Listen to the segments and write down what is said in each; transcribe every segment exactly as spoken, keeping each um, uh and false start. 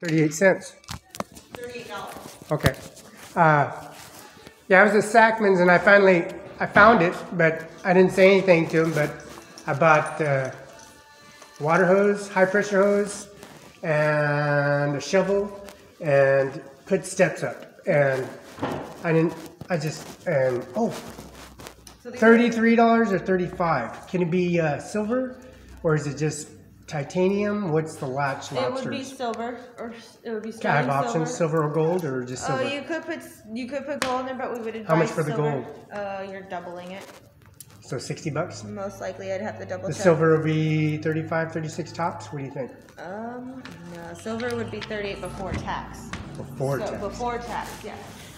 thirty-eight cents. thirty-eight dollars. Okay. Uh, yeah, I was at Sackman's and I finally, I found it, but I didn't say anything to him, but I bought uh, water hose, high pressure hose, and a shovel, and put steps up. And I didn't, I just, and, oh, thirty-three dollars or thirty-five dollars. Can it be uh, silver, or is it just titanium? What's the latch lobsters? It would be silver, or it would be Can I have sterling options, silver. silver or gold, or just silver? Oh, you could put you could put gold in there, but we would advise How much for the silver. gold? Uh, you're doubling it. So sixty bucks? Most likely, I'd have to double The check. silver will be thirty-five, thirty-six tops? What do you think? Um, no, silver would be thirty-eight before tax. Before so, tax. Before tax, yeah.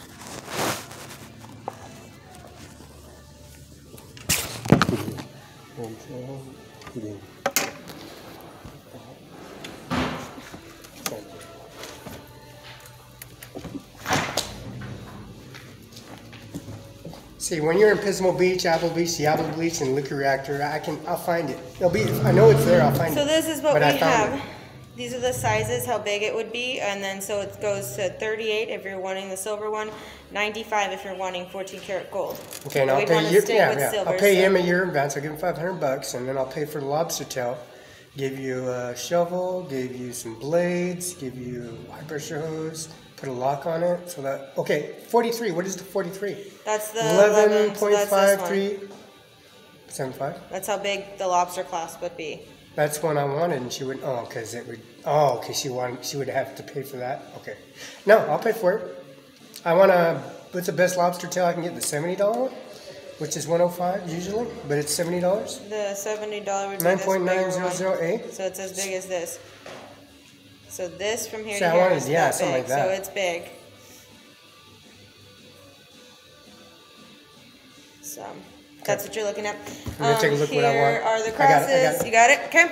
See, when you're in Pismo Beach, Apple Beach, the Apple Beach, and Liquor Reactor, I can, I'll find it. It'll be, I know it's there. I'll find So it. this is what But we I found have. it. These are the sizes, how big it would be, and then so it goes to thirty-eight if you're wanting the silver one, ninety-five if you're wanting fourteen karat gold. Okay, and I'll We'd pay wanna you. stick Yeah, with yeah. silver, I'll pay so- him a year in advance. I'll give him five hundred bucks, and then I'll pay for the lobster tail. Give you a shovel. Give you some blades. Give you high pressure hose. Put a lock on it so that. Okay, forty-three. What is the forty-three? That's the Eleven eleven, so point that's five this one. three. Seven five. That's how big the lobster class would be. That's one I wanted, and she would. Oh, because it would. Oh, okay. She wanted. She would have to pay for that. Okay. No, I'll pay for it. I want to. What's the best lobster tail I can get? The seventy dollar one, which is one oh five usually, but it's seventy dollars. The seventy dollar would be Nine this point nine bigger zero one. zero eight. So it's as big as this. So this from here See, to I here wanted- is yeah, that something big. like that. So it's big. So that's what you're looking at. Let me take a look here what I want. are the I got it, I got crosses. it. You got it? Okay.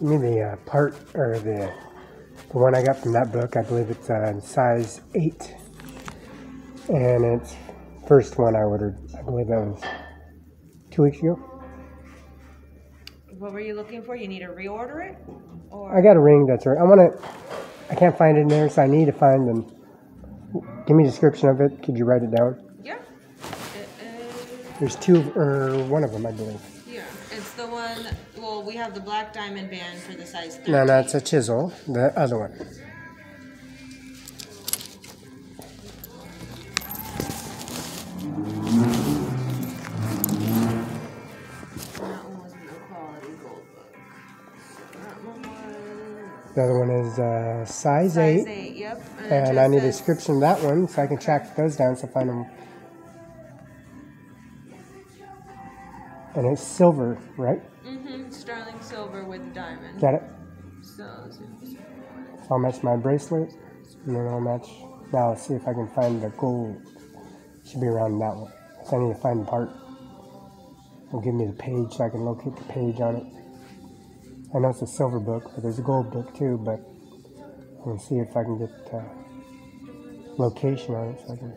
give me the uh, part, or the, the one I got from that book. I believe it's uh, size eight. And it's first one I ordered. I believe that was two weeks ago. What were you looking for? You need to reorder it? Or? I got a ring that's right. I want to, I can't find it in there, so I need to find them. Give me a description of it. Could you write it down? Yeah. It is, There's two, or one of them, I believe. yeah. It's the one, well, we have the black diamond band for the size thirteen. No, no, it's a chisel. The other one. That one was in the quality gold book. That one was The other one is uh, size, size eight. eight, yep. And, it And just I need a says- description of that one so I can track those down so I find them. And it's silver, right? Mm-hmm. Sterling silver with diamond. Got it? So, So I'll match my bracelet. And then I'll match. Now let's see if I can find the gold. Should be around that one. So I need to find the part. It'll give me the page so I can locate the page on it. I know it's a silver book, but there's a gold book too. But I'm going to see if I can get uh, location on it so I can.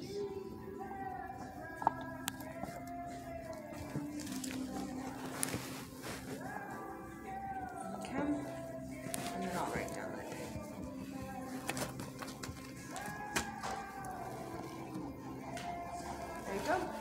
okay. And then I'll write down that date. There you go.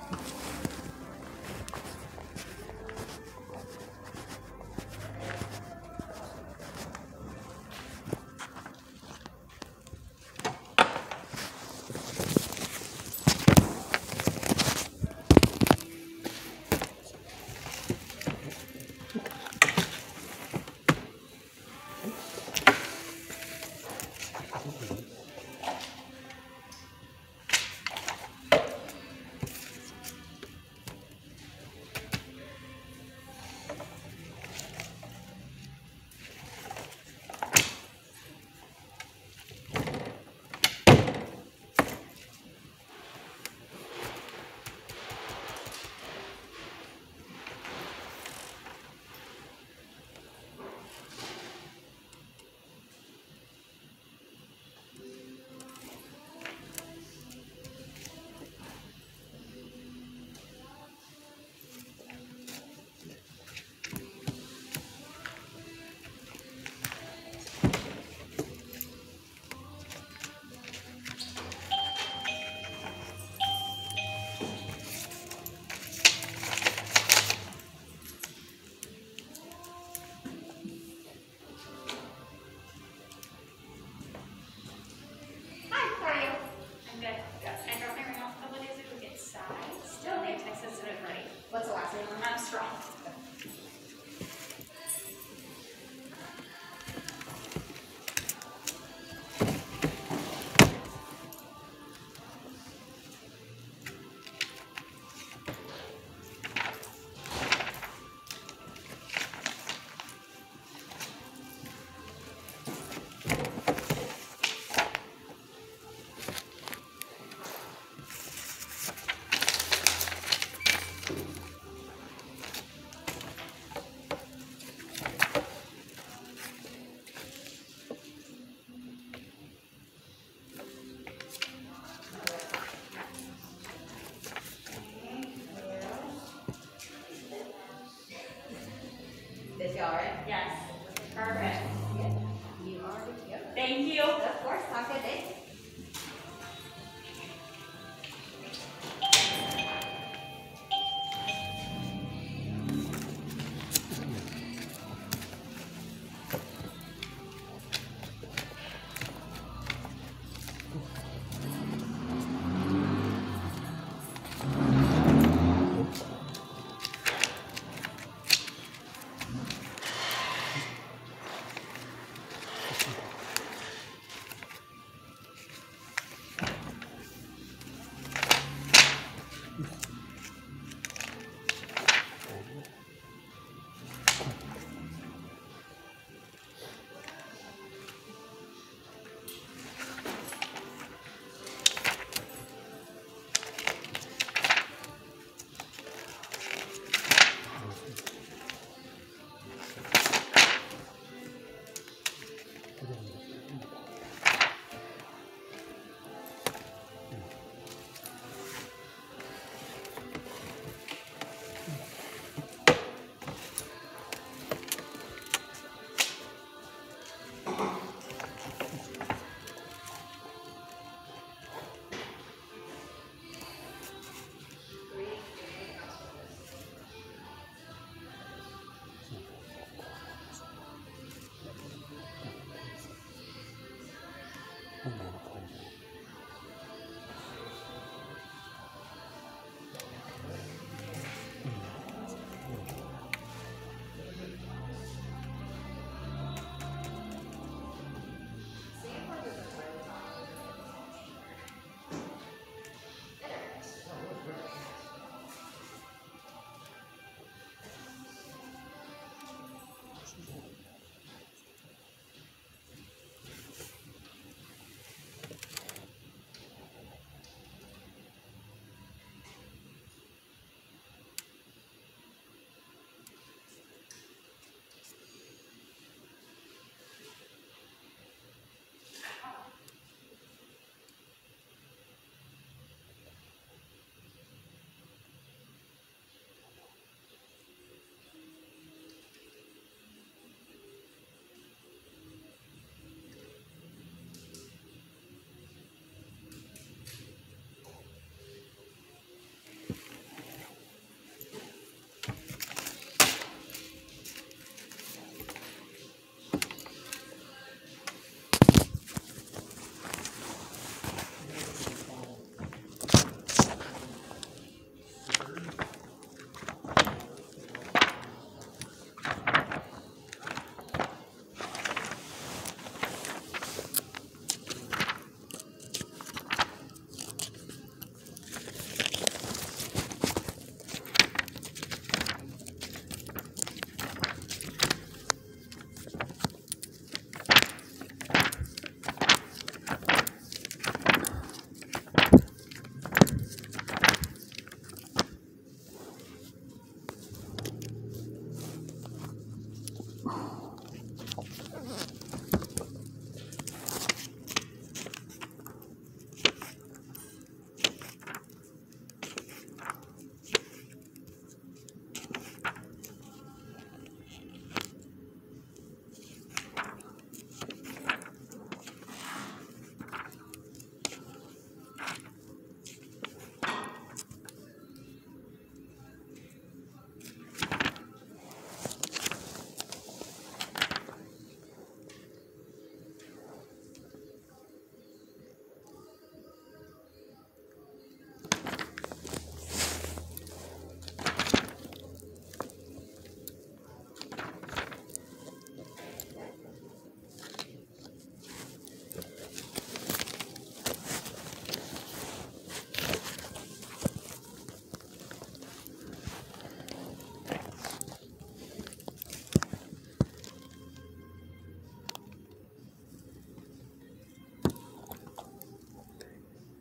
What's the last name? Armstrong.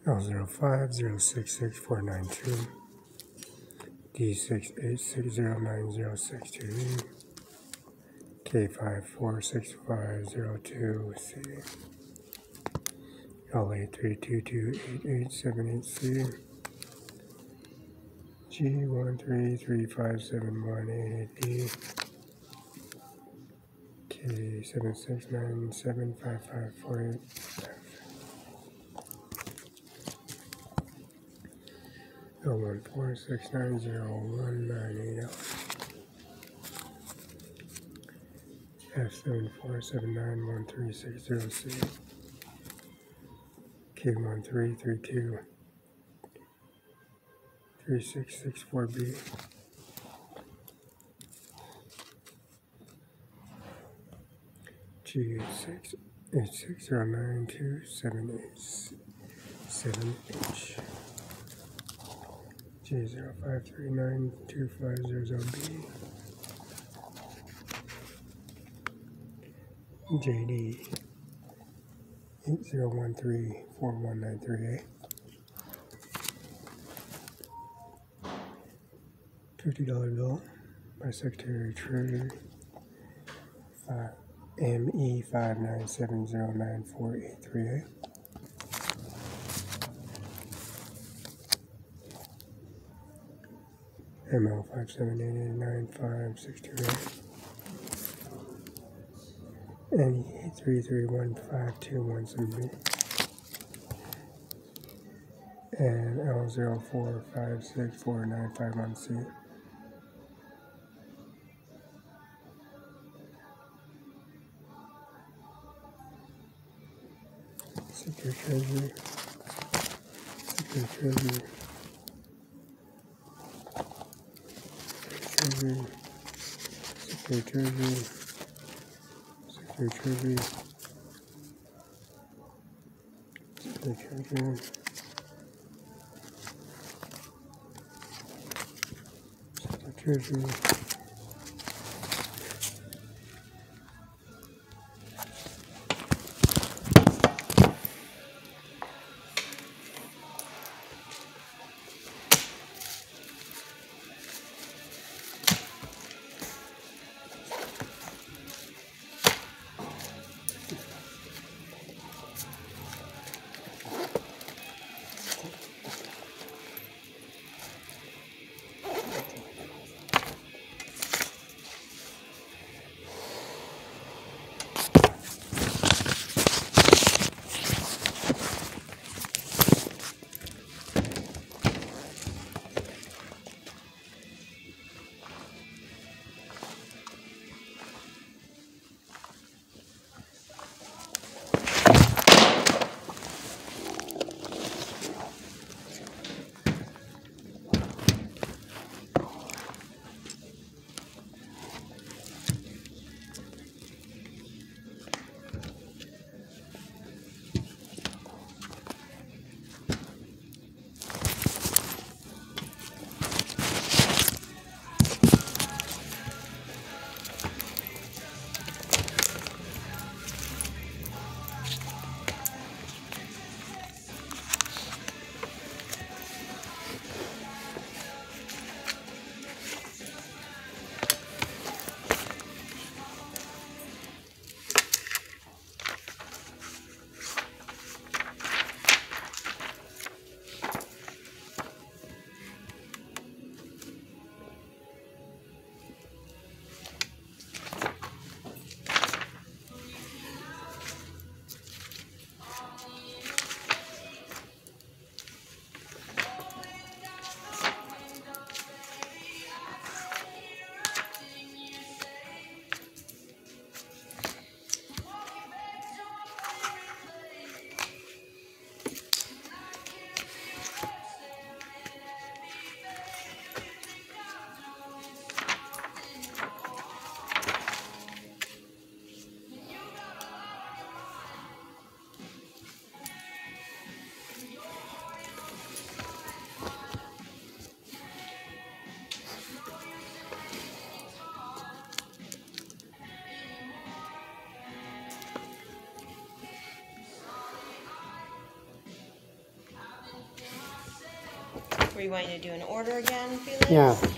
L zero five zero six six four nine two, D six eight six zero nine zero six two E, K five four six five zero two C, L eight three two two eight eight seven eight C, G one three three five seven one eight eight D, K seven six nine seven five five four eight F, L one four six nine zero one nine eight L, F seven four seven nine one three six zero C, K one three three two three six six four B, G eight six eight six zero nine two seven eight seven H, G zero five three nine two five zero zero B, J D eight zero one three four one nine three A, fifty dollar bill by Secretary of Treasury, uh, M E five nine seven zero nine four eight three A, M L five seven eight eight nine five six two A, N E eight three three one five two one seven B, and L zero four five six four nine five one C. Secretary Treasury, Secretary Treasury, Treasury, Secretary Treasury, Secretary Treasury, Secretary Treasury, Secretary Treasury. Were you wanting to do an order again, Felix? Yeah. Okay.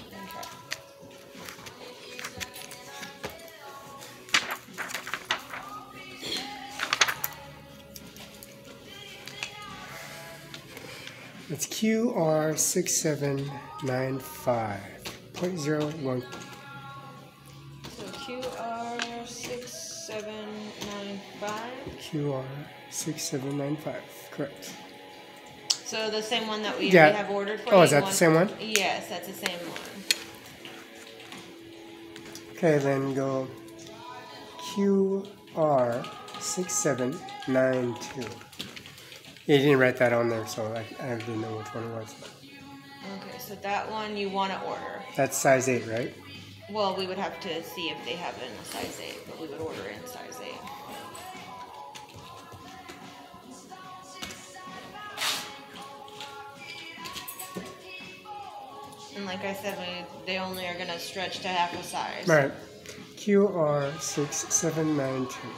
It's Q R six seven nine five point zero one. So Q R six seven nine five. Q R six seven nine five, correct. So the same one that we Yeah. already have ordered for you? Oh, is that you the want- same one? Yes, that's the same one. Okay, then go Q R six seven nine two. Yeah, you didn't write that on there, so I, I didn't know which one it was. Okay, so that one you want to order. That's size eight, right? Well, we would have to see if they have it in a size eight, but we would order it in size eight. And like I said, we, they only are going to stretch to half a size. All right. Q R six seven nine two.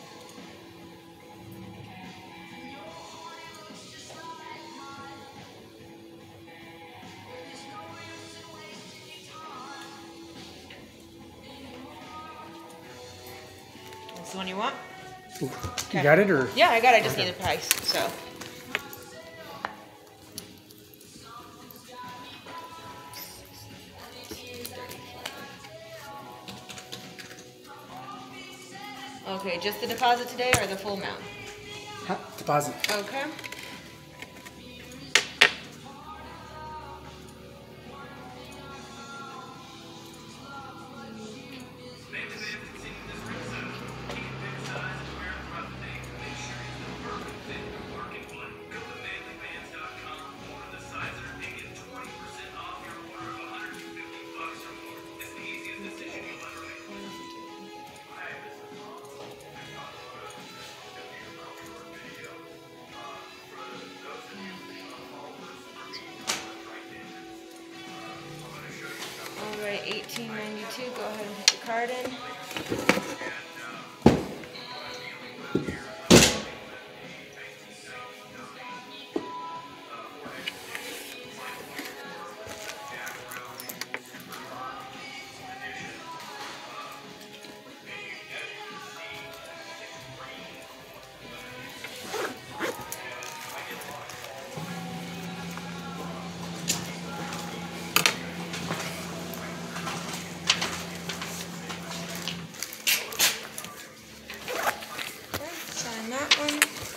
That's the one you want? You Okay. got it, or? Yeah, I got it. I just need the price, so. Okay, just the deposit today or the full amount? Ha, deposit. Okay. All right, eighteen ninety-two. Go ahead and put the card in. Okay, sign that one.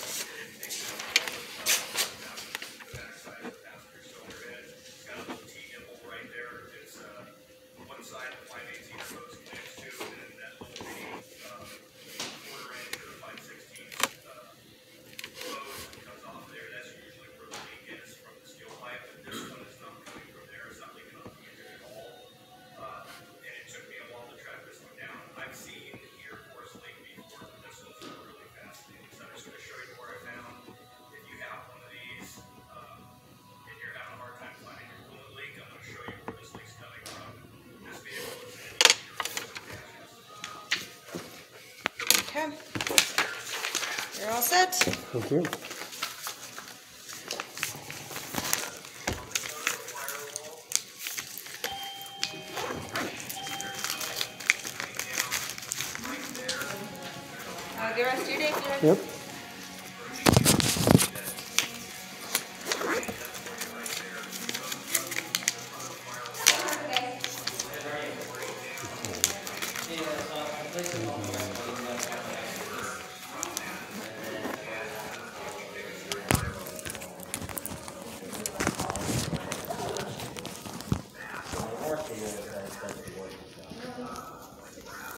Okay. You're all set. Thank you. Have a good rest of your day, Felix. Yep.